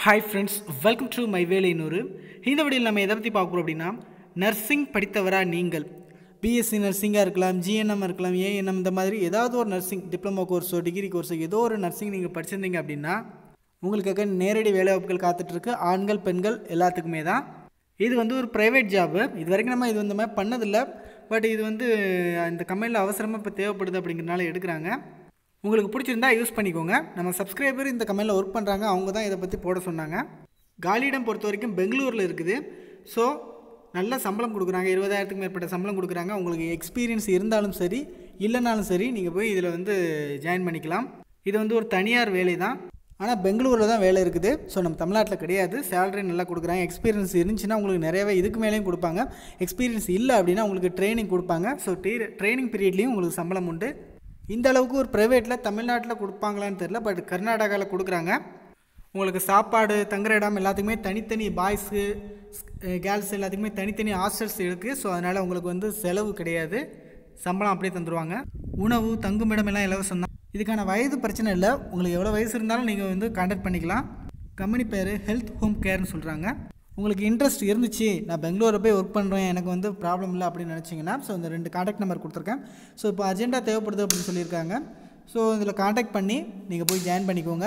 Hi friends, welcome to my வேலை நூறு. இந்த வீடியோவில் நம்ம எதை பற்றி பார்க்க போகிறோம் அப்படின்னா, நர்சிங் படித்தவரா நீங்கள் பிஎஸ்சி நர்சிங்காக இருக்கலாம், ஜிஎன்எம் இருக்கலாம், ஏஎன்எம், இந்த மாதிரி ஏதாவது ஒரு நர்சிங் டிப்ளமோ கோர்ஸோ டிகிரி கோர்ஸோ ஏதோ ஒரு நர்சிங் நீங்கள் படிச்சிருந்தீங்க அப்படின்னா உங்களுக்காக நேரடி வேலை வாய்ப்புகள் காத்துட்ருக்கு. ஆண்கள் பெண்கள் எல்லாத்துக்குமே தான். இது வந்து ஒரு ப்ரைவேட் ஜாபு. இது வரைக்கும் நம்ம இது இந்த மாதிரி பண்ணதில்லை. பட் இது வந்து இந்த கம்பெனியில் அவசரமாக இப்போ தேவைப்படுது அப்படிங்கிறனால எடுக்கிறாங்க. உங்களுக்கு பிடிச்சிருந்தா யூஸ் பண்ணிக்கோங்க. நம்ம சப்ஸ்கிரைபர் இந்த கம்பெனியில் ஒர்க் பண்ணுறாங்க, அவங்க தான் இதை பற்றி போட சொன்னாங்க. காலியிடம் பொறுத்த வரைக்கும் பெங்களூரில் இருக்குது. ஸோ நல்ல சம்பளம் கொடுக்குறாங்க, 20,000க்கு மேற்பட்ட சம்பளம் கொடுக்குறாங்க. உங்களுக்கு எக்ஸ்பீரியன்ஸ் இருந்தாலும் சரி இல்லைனாலும் சரி நீங்கள் போய் இதில் வந்து ஜாயின் பண்ணிக்கலாம். இது வந்து ஒரு தனியார் வேலை தான், ஆனால் பெங்களூரில் தான் வேலை இருக்குது. ஸோ நம்ம தமிழ்நாட்டில் கிடையாது. சேலரி நல்லா கொடுக்குறாங்க. எக்ஸ்பீரியன்ஸ் இருந்துச்சுன்னா உங்களுக்கு நிறையவே இதுக்கு மேலேயும் கொடுப்பாங்க. எக்ஸ்பீரியன்ஸ் இல்லை அப்படின்னா உங்களுக்கு ட்ரைனிங் கொடுப்பாங்க. ஸோ ட்ரைனிங் பீரியட்லேயும் உங்களுக்கு சம்பளம் உண்டு. இந்த அளவுக்கு ஒரு ப்ரைவேட்டில் தமிழ்நாட்டில் கொடுப்பாங்களான்னு தெரில, பட் கர்நாடகாவில் கொடுக்குறாங்க. உங்களுக்கு சாப்பாடு, தங்குற இடம் எல்லாத்துக்குமே தனித்தனி, பாய்ஸு கேர்ள்ஸ் எல்லாத்துக்குமே தனித்தனி ஹாஸ்டல்ஸ் இருக்குது. ஸோ அதனால் உங்களுக்கு வந்து செலவு கிடையாது, சம்பளம் அப்படியே தந்துடுவாங்க. உணவு, தங்குமிடம் எல்லாம் இலவசம் தான். இதுக்கான வயது பிரச்சனை இல்லை. உங்களுக்கு எவ்வளோ வயசு இருந்தாலும் நீங்கள் வந்து கான்டாக்ட் பண்ணிக்கலாம். கம்பெனி பேர் ஹெல்த் ஹோம் கேர்னு சொல்கிறாங்க. உங்களுக்கு இன்ட்ரெஸ்ட் இருந்துச்சு, நான் பெங்களூரில் போய் ஒர்க் பண்ணுறேன், எனக்கு வந்து ப்ராப்ளம் இல்லை அப்படின்னு நினச்சிங்கன்னா, ஸோ இந்த 2 காண்டாக்ட் நம்பர் கொடுத்துருக்கேன். ஸோ இப்போ அர்ஜென்ட்டாக தேவைப்படுது அப்படின்னு சொல்லியிருக்காங்க. ஸோ இதில் காண்டாக்ட் பண்ணி நீங்கள் போய் ஜாயின் பண்ணிக்கோங்க.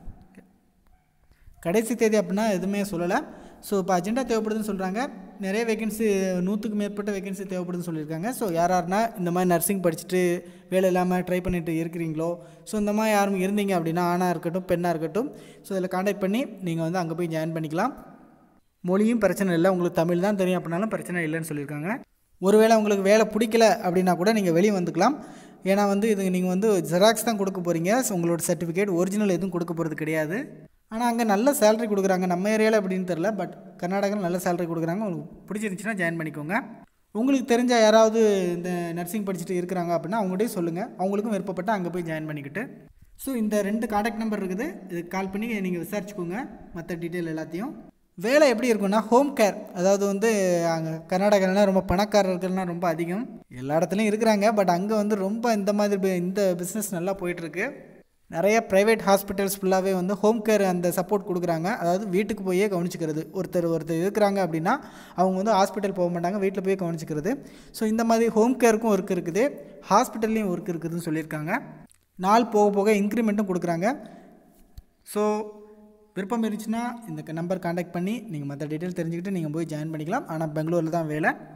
கடைசி தேதி அப்படின்னா எதுவுமே சொல்லலை. ஸோ இப்போ அர்ஜென்ட்டாக தேவைப்படுதுன்னு சொல்கிறாங்க. நிறைய வேகன்சி, 100க்கு மேற்பட்ட வேகன்சி தேவைப்படுதுன்னு சொல்லியிருக்காங்க. ஸோ யாருன்னா இந்த மாதிரி நர்சிங் படிச்சுட்டு வேலை இல்லாமல் ட்ரை பண்ணிட்டு இருக்கிறீங்களோ, ஸோ இந்த மாதிரி யாரும் இருந்தீங்க அப்படின்னா, ஆணாக இருக்கட்டும் பெண்ணாக இருக்கட்டும், ஸோ இதில் காண்டாக்ட் பண்ணி நீங்கள் வந்து அங்கே போய் ஜாயின் பண்ணிக்கலாம். மொழியும் பிரச்சனை இல்லை, உங்களுக்கு தமிழ் தான் தெரியும் அப்படின்னாலும் பிரச்சனை இல்லைன்னு சொல்லியிருக்காங்க. ஒருவேளை உங்களுக்கு வேலை பிடிக்கல அப்படின்னா கூட நீங்கள் வெளியே வந்துக்கலாம். ஏன்னா வந்து இது நீங்கள் வந்து ஜெராக்ஸ் தான் கொடுக்க போகிறீங்க. ஸோ உங்களோட சர்டிஃபிகேட் ஒரிஜினல் எதுவும் கொடுக்க போகிறது கிடையாது. ஆனால் அங்கே நல்ல சேலரி கொடுக்குறாங்க. நம்ம ஏரியாவில் எப்படின்னு தெரில, பட் கர்நாடகாவில் நல்ல சேலரி கொடுக்குறாங்க. உங்களுக்கு பிடிச்சிருந்துச்சுன்னா ஜாயின் பண்ணிக்கோங்க. உங்களுக்கு தெரிஞ்ச யாராவது இந்த நர்சிங் படிச்சுட்டு இருக்கிறாங்க அப்படின்னா அவங்கள்டே சொல்லுங்கள், அவங்களுக்கும் விருப்பப்பட்டு அங்கே போய் ஜாயின் பண்ணிக்கிட்டு. ஸோ இந்த 2 காண்டாக்ட் நம்பர் இருக்குது, இதுக்கு கால் பண்ணி நீங்கள் விசாரிச்சுக்கோங்க மற்ற டீட்டெயில் எல்லாத்தையும். வேலை எப்படி இருக்குன்னா, ஹோம் கேர், அதாவது வந்து அங்கே கர்நாடகாலாம் ரொம்ப பணக்காரர்கள்லாம் ரொம்ப அதிகம். எல்லா இடத்துலையும் இருக்கிறாங்க, பட் அங்கே வந்து ரொம்ப இந்த மாதிரி இந்த பிஸ்னஸ் நல்லா போயிட்டுருக்கு. நிறைய ப்ரைவேட் ஹாஸ்பிட்டல்ஸ் ஃபுல்லாகவே வந்து ஹோம் கேர் அந்த சப்போர்ட் கொடுக்குறாங்க. அதாவது வீட்டுக்கு போயே கவனிச்சிக்கிறது. ஒருத்தர் இருக்கிறாங்க அப்படின்னா அவங்க வந்து ஹாஸ்பிட்டல் போக மாட்டாங்க, வீட்டில் போய் கவனிச்சிக்கிறது. ஸோ இந்த மாதிரி ஹோம் கேருக்கும் ஒர்க் இருக்குது, ஹாஸ்பிட்டல்லையும் ஒர்க் இருக்குதுன்னு சொல்லியிருக்காங்க. நாள் போக போக இன்க்ரிமெண்ட்டும் கொடுக்குறாங்க. ஸோ விருப்பம் இருந்துச்சுன்னா இந்த நம்பர் காண்டாக்ட் பண்ணி நீங்கள் மற்ற டீட்டெயில் தெரிஞ்சுக்கிட்டு நீங்கள் போய் ஜாயின் பண்ணிக்கலாம். ஆனால் பெங்களூரில் தான் வேலை.